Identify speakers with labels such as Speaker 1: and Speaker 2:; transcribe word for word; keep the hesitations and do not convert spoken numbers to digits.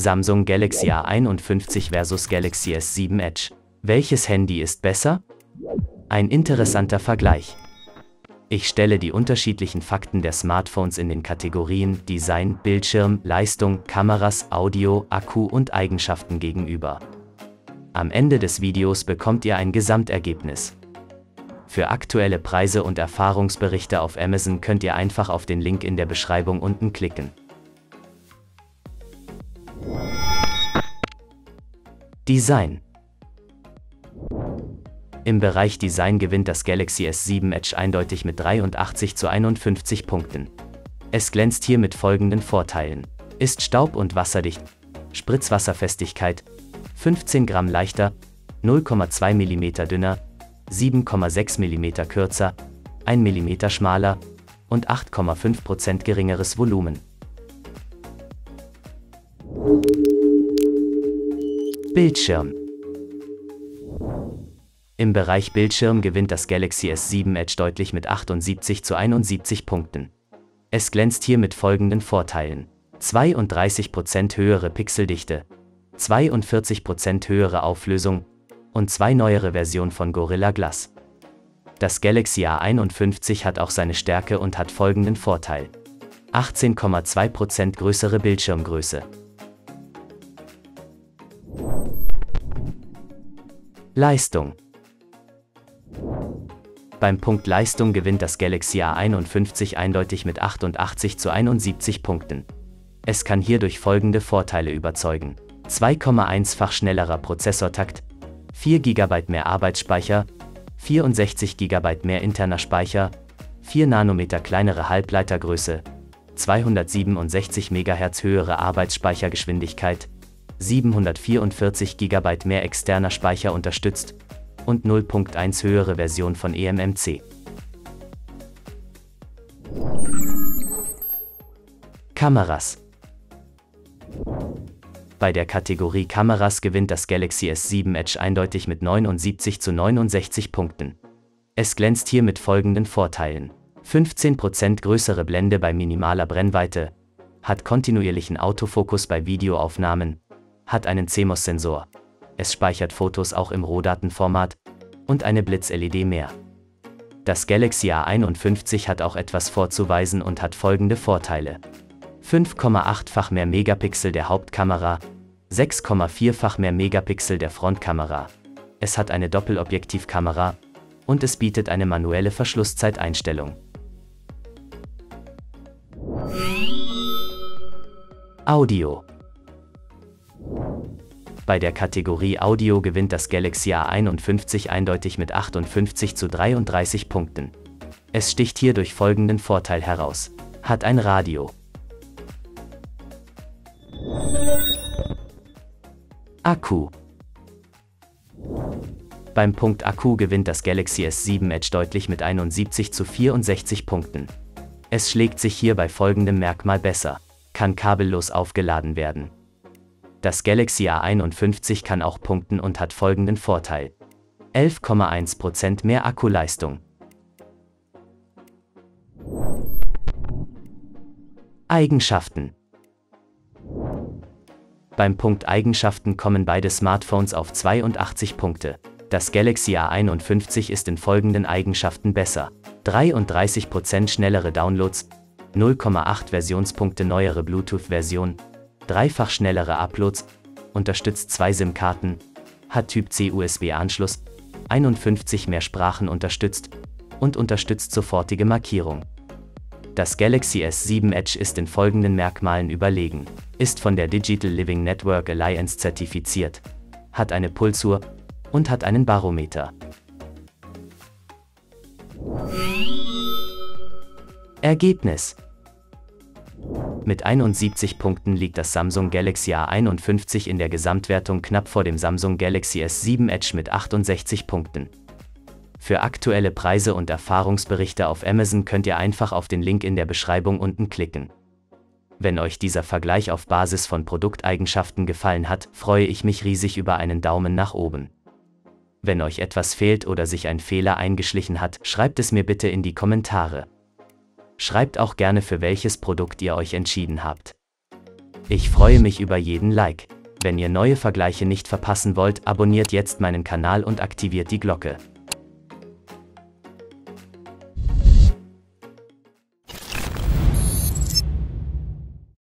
Speaker 1: Samsung Galaxy A einundfünfzig versus Galaxy S sieben Edge. Welches Handy ist besser? Ein interessanter Vergleich. Ich stelle die unterschiedlichen Fakten der Smartphones in den Kategorien Design, Bildschirm, Leistung, Kameras, Audio, Akku und Eigenschaften gegenüber. Am Ende des Videos bekommt ihr ein Gesamtergebnis. Für aktuelle Preise und Erfahrungsberichte auf Amazon könnt ihr einfach auf den Link in der Beschreibung unten klicken. Design. Im Bereich Design gewinnt das Galaxy S sieben Edge eindeutig mit dreiundachtzig zu einundfünfzig Punkten. Es glänzt hier mit folgenden Vorteilen: ist staub- und wasserdicht, Spritzwasserfestigkeit, fünfzehn Gramm leichter, null Komma zwei Millimeter dünner, sieben Komma sechs Millimeter kürzer, ein Millimeter schmaler und acht Komma fünf Prozent geringeres Volumen. Bildschirm. Im Bereich Bildschirm gewinnt das Galaxy S sieben Edge deutlich mit achtundsiebzig zu einundsiebzig Punkten. Es glänzt hier mit folgenden Vorteilen: zweiunddreißig Prozent höhere Pixeldichte, zweiundvierzig Prozent höhere Auflösung und zwei neuere Versionen von Gorilla Glass. Das Galaxy A einundfünfzig hat auch seine Stärke und hat folgenden Vorteil: achtzehn Komma zwei Prozent größere Bildschirmgröße. Leistung. Beim Punkt Leistung gewinnt das Galaxy A einundfünfzig eindeutig mit achtundachtzig zu einundsiebzig Punkten. Es kann hier durch folgende Vorteile überzeugen: zwei Komma eins-fach schnellerer Prozessortakt, vier Gigabyte mehr Arbeitsspeicher, vierundsechzig Gigabyte mehr interner Speicher, vier Nanometer kleinere Halbleitergröße, zweihundertsiebenundsechzig Megahertz höhere Arbeitsspeichergeschwindigkeit, siebenhundertvierundvierzig Gigabyte mehr externer Speicher unterstützt und null Komma eins höhere Version von E M M C. Kameras. Bei der Kategorie Kameras gewinnt das Galaxy S sieben Edge eindeutig mit neunundsiebzig zu neunundsechzig Punkten. Es glänzt hier mit folgenden Vorteilen: fünfzehn Prozent größere Blende bei minimaler Brennweite, hat kontinuierlichen Autofokus bei Videoaufnahmen, hat einen C M O S-Sensor, es speichert Fotos auch im Rohdatenformat und eine Blitz-L E D mehr. Das Galaxy A einundfünfzig hat auch etwas vorzuweisen und hat folgende Vorteile: fünf Komma acht-fach mehr Megapixel der Hauptkamera, sechs Komma vier-fach mehr Megapixel der Frontkamera, es hat eine Doppelobjektivkamera und es bietet eine manuelle Verschlusszeiteinstellung. Audio. Bei der Kategorie Audio gewinnt das Galaxy A einundfünfzig eindeutig mit achtundfünfzig zu dreiunddreißig Punkten. Es sticht hier durch folgenden Vorteil heraus: hat ein Radio. Akku. Beim Punkt Akku gewinnt das Galaxy S sieben Edge deutlich mit einundsiebzig zu vierundsechzig Punkten. Es schlägt sich hier bei folgendem Merkmal besser: kann kabellos aufgeladen werden. Das Galaxy A einundfünfzig kann auch punkten und hat folgenden Vorteil: elf Komma eins Prozent mehr Akkuleistung. Eigenschaften. Beim Punkt Eigenschaften kommen beide Smartphones auf zweiundachtzig Punkte. Das Galaxy A einundfünfzig ist in folgenden Eigenschaften besser: dreiunddreißig Prozent schnellere Downloads, null Komma acht Versionspunkte neuere Bluetooth-Version, dreifach schnellere Uploads, unterstützt zwei SIM-Karten, hat Typ C U S B-Anschluss, einundfünfzig mehr Sprachen unterstützt und unterstützt sofortige Markierung. Das Galaxy S sieben Edge ist in folgenden Merkmalen überlegen: ist von der Digital Living Network Alliance zertifiziert, hat eine Pulsuhr und hat einen Barometer. Ergebnis: Mit einundsiebzig Punkten liegt das Samsung Galaxy A einundfünfzig in der Gesamtwertung knapp vor dem Samsung Galaxy S sieben Edge mit achtundsechzig Punkten. Für aktuelle Preise und Erfahrungsberichte auf Amazon könnt ihr einfach auf den Link in der Beschreibung unten klicken. Wenn euch dieser Vergleich auf Basis von Produkteigenschaften gefallen hat, freue ich mich riesig über einen Daumen nach oben. Wenn euch etwas fehlt oder sich ein Fehler eingeschlichen hat, schreibt es mir bitte in die Kommentare. Schreibt auch gerne, für welches Produkt ihr euch entschieden habt. Ich freue mich über jeden Like. Wenn ihr neue Vergleiche nicht verpassen wollt, abonniert jetzt meinen Kanal und aktiviert die Glocke.